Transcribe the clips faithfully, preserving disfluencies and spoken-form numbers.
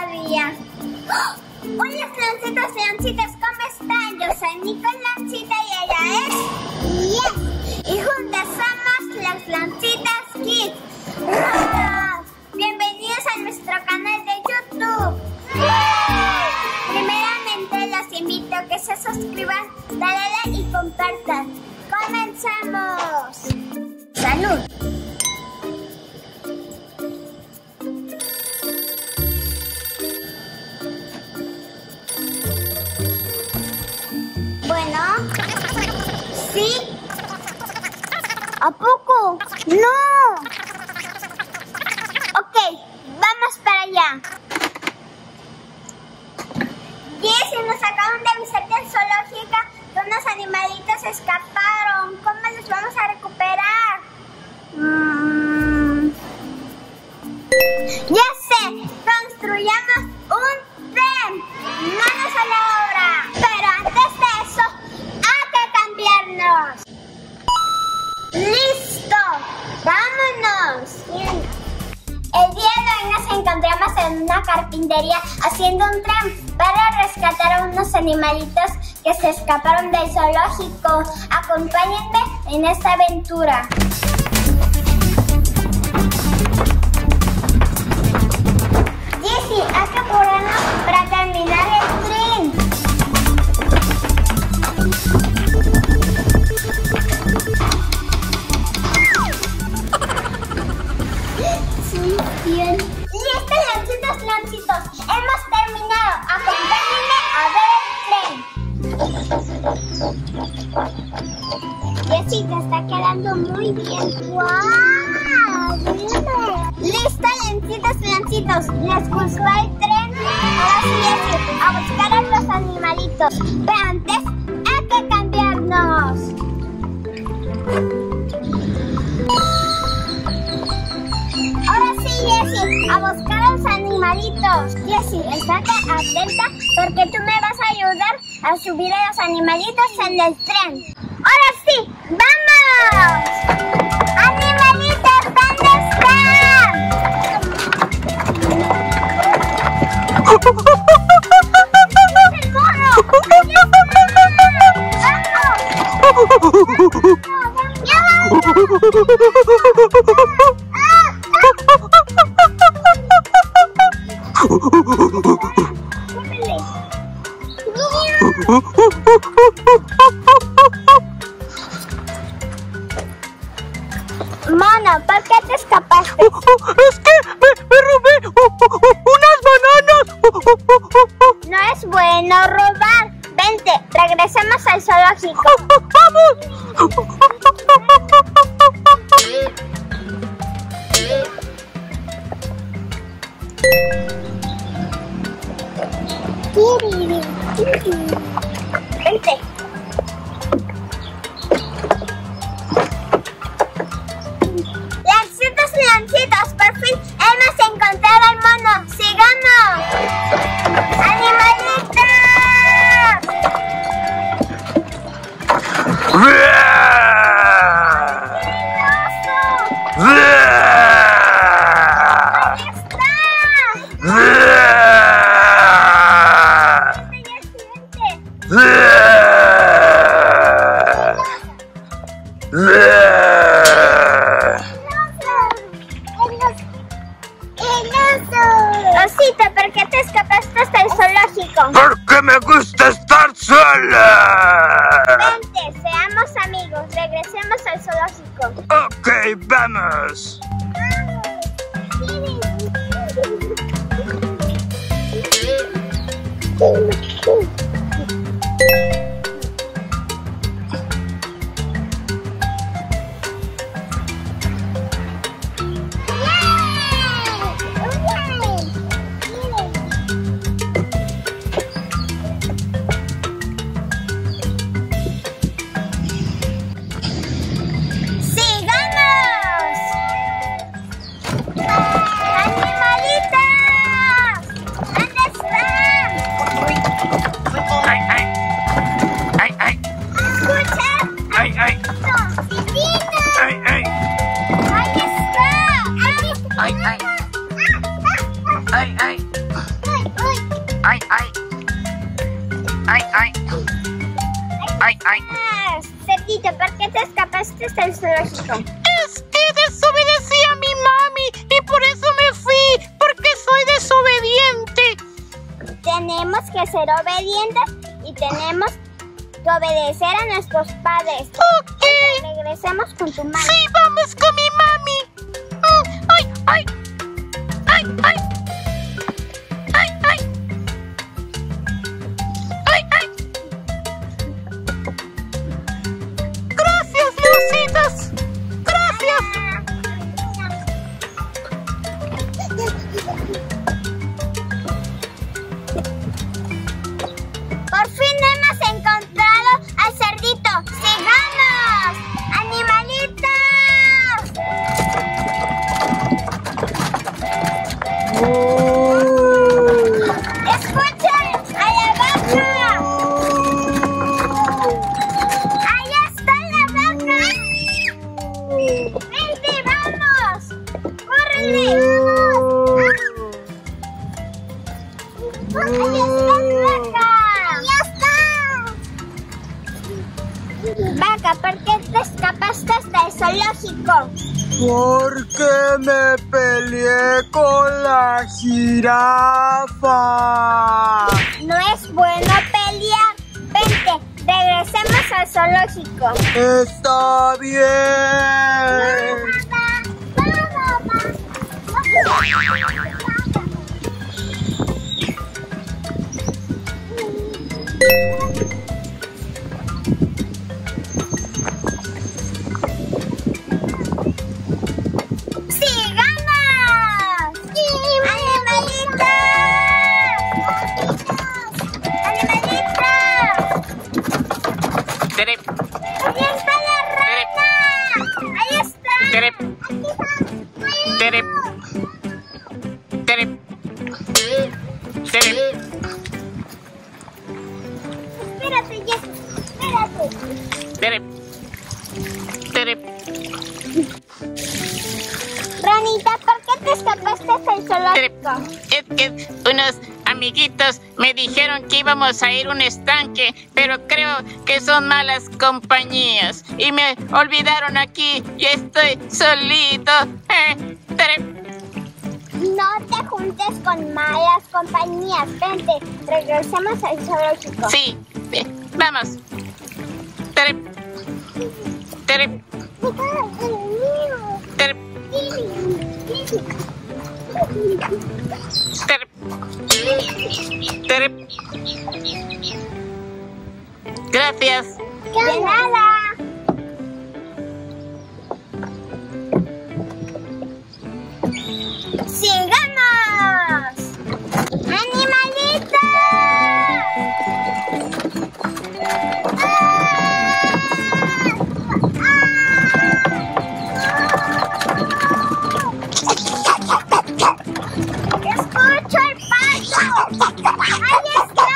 todavía. ¡Oh! Hola, Lancitos, Lancitos, ¿cómo están? Yo soy Nicole Lancita y ella es Yes. Y juntas somos las Lancitas Kids. ¡Wow! Bienvenidos a nuestro canal de YouTube. Primeramente los invito a que se suscriban, dale like y compartan. ¡Comenzamos! ¡Salud! Bueno, ¿sí? ¿A poco? ¡No! Ok, vamos para allá. Jessy, nos acaban de avisar del zoológico que unos animalitos escaparon. ¿Cómo los vamos a recuperar? Mm. ¡Ya sé! ¡Construyamos un tren! ¡Manos a la obra! Pero antes de eso, hay que cambiarnos. ¡Listo! ¡Vámonos! El día de hoy nos encontramos en una carpintería haciendo un tren para rescatar a unos animalitos que se escaparon del zoológico. Acompáñenme en esta aventura. Jessy, hay que apurarnos para terminar el tren. Sí, bien. ¡Listo, Lancitos, Lancitos! ¡Hemos terminado! ¡Acompáñenme a ver el tren! Jessy, te está quedando muy bien. ¡Guau! ¡Mira! ¡Listo, Lancitos, Lancitos! ¿Les gustó el tren? Ahora sí, Jessy, a buscar a los animalitos. Pero antes, hay que cambiarnos. Ahora sí, Jessy, a buscar a los animalitos. Jessy, estate atenta porque tú me vas a ayudar a subir a los animalitos en el tren. ¡Ahora sí! ¡Vamos! ¡Animalitos, ¿dónde están? ¡Es el mono! ¡Ahí está! ¡Vamos! ¡Ya Mono, ¿por qué te escapaste? Es que me, me robé unas bananas. No es bueno robar. Vente, regresemos al zoológico. ¡Vamos! Vente. Lancitos, Lancitos, por fin hemos encontrado al mono. ¡Sigamos! ¡Animalitos! Osito, ¿por qué te escapaste hasta el zoológico? Porque me gusta estar sola. Vente, seamos amigos, regresemos al zoológico. Ok, vamos. ay, ay. Ay, ay. Ay, ay. Ay, ay. Ah, cerdito, ¿por qué te escapaste del zoológico? Es que desobedecí a mi mami y por eso me fui, porque soy desobediente. Tenemos que ser obedientes y tenemos que obedecer a nuestros padres. Ok. Regresemos con tu mami. Sí, vamos con mi mami. Mm, ay, ay. Ay, ay. Ay, ay. Ay, ay. Gracias, Leoncitos. Gracias. Por fin hemos encontrado al cerdito. ¡Sigamos! ¡Animalitos! ¡Escuchen! ¡A la vaca! ¡Ahí está la vaca! ¡Vente, vamos! ¡Córrele! ¡Vamos! ¡Ahí está la vaca! Vaca, ¿por qué te escapaste del zoológico? Porque me peleé con la jirafa. No es bueno pelear. Vente, regresemos al zoológico. Está bien. Terep, ¡Ahí está la rana! ¡Ahí está! terep, terep, terep, terep. Espérate, Jessy, espérate. Terep, terep. Ranita, ¿por qué te escapaste del Terep. zoológico? Es que unos amiguitos me dijeron que íbamos a ir a un estanque, pero creo que son malas compañías y me olvidaron aquí y estoy solito. Eh, terep. No te juntes con malas compañías. Vente, regresemos al zoológico. Sí, eh, vamos. Terep, terep, terep, terep, terep. Gracias. De nada. ¡Sigamos! ¡Animalitos! ¡Escucho el pato! ¡Ahí está!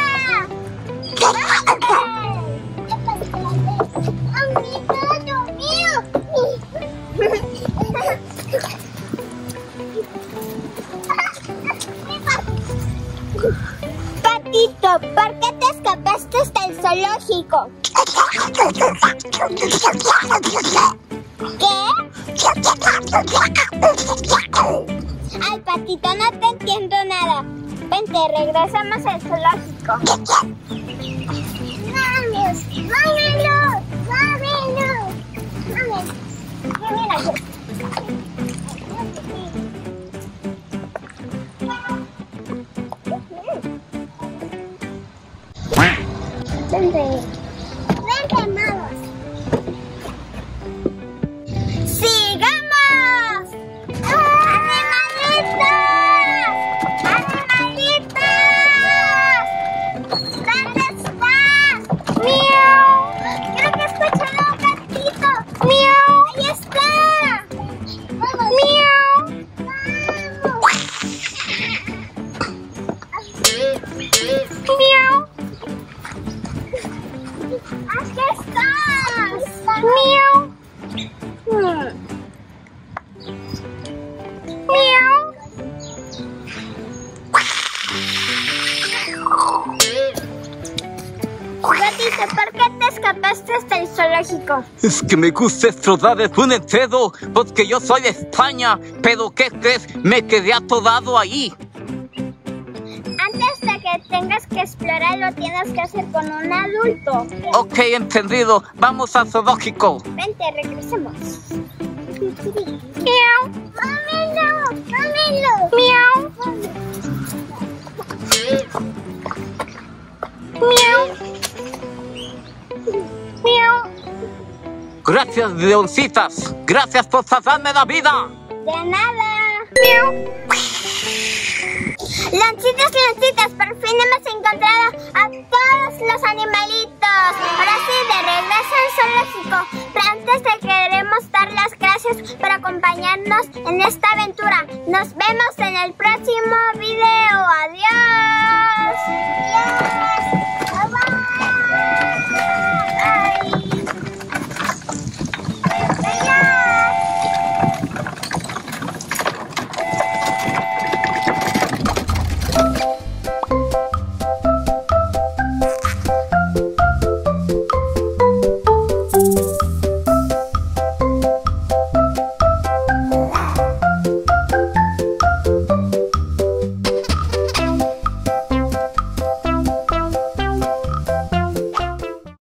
¡Amiguito mío! Patito, ¿por qué te escapaste del zoológico? ¿Qué? Ay, Patito, no te entiendo nada. Vente, regresamos al zoológico. ¡Vamos! ¡Vámonos! ¡Vámonos! ¡Vamos! Mira, Vente. Vente, vamos. ¡Sigamos! ¡Animalitos! ¡Animalitos! ¿Dónde estás? ¡Miau! Creo que escucho a un gatito. ¡Miau! ¡Ahí está! ¡Vamos! ¡Miau! ¡Vamos! ¡Miau! ¡Aquí estás! ¡Miau! Hmm. ¡Miau! Leoncito, ¿por qué te escapaste hasta el zoológico? Es que me gusta explorar el puñetero, porque yo soy de España. Pero ¿qué crees? Me quedé atorado ahí. Antes de que tengas que explorarlo, tienes que hacer con un adulto. Ok, entendido. Vamos al zoológico. Vente, regresemos. Miau. ¡Mámelo! ¡Mámelo! Miau. Miau. Miau. Gracias, leoncitas. Gracias por salvarme la vida. De nada. Miau. Leoncitos, leoncitas, por fin hemos encontrado a todos los animalitos. Ahora sí, de regreso al zoológico. Pero antes te queremos dar las gracias por acompañarnos en esta aventura. Nos vemos en el próximo video. Adiós.